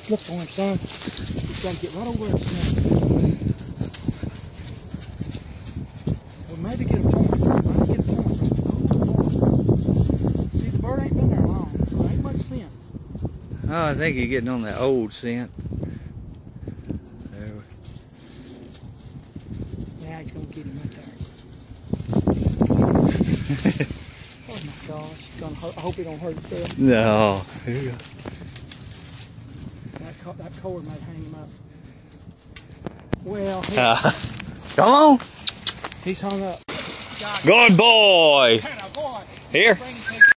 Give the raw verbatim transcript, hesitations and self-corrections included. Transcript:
Look for him, son. He's got to get right over there, son. Well, maybe get a point. Maybe get a point. See, the bird ain't been there long. So ain't much scent. Oh, I think he's getting on that old scent. There. Now he's going to get him right there. Oh my gosh. He's gonna hurt. I hope he don't hurt himself. No. Here you go. That, co that cord might hang him up. Well, he, Uh, come on. he's hung up. Good boy. boy. Here. Bring